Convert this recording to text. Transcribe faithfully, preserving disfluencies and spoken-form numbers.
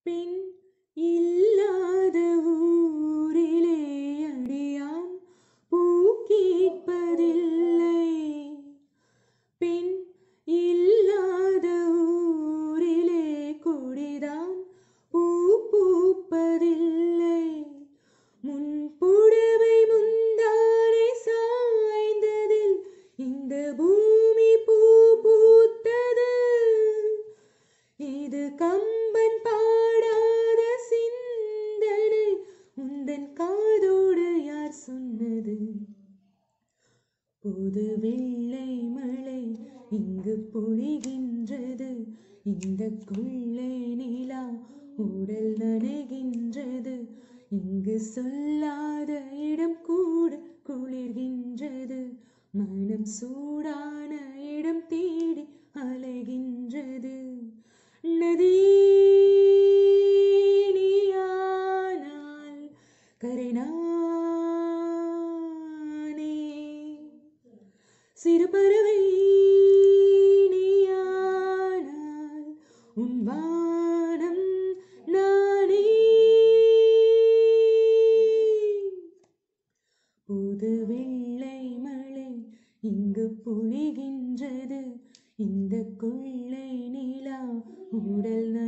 பெண் இல்லாத ஊரிலே அடியான் பூ கேட்பதில்லை. பெண் இல்லாத ஊரிலே கொடிதான் பூ பூப்பதில்லை. முன்புடவை முந்தானை சாய்ந்ததில் இந்த பூமி பூ பூத்தது. இது கம்பன் பாடாத சிந்தனை, உந்தன் காதோடு யார் சொன்னது? புது வெள்ளை மழை இங்கு பொழிகின்றது, இந்த கொள்ளை நிலா உடல் நனைகின்றது. இங்கு சொல்லாத இடம் கூட குளிர்கின்றது, மனம் சூடான இடம் தேடி அலைகின்றது. நதி நீயானால் கரை நானே, சிறு பறவை நீயானால் உன் வானம் நானே. புது வெள்ளை மழை இங்கு பொழிகின்றது, இந்த கொள்ளை நிலா உடல்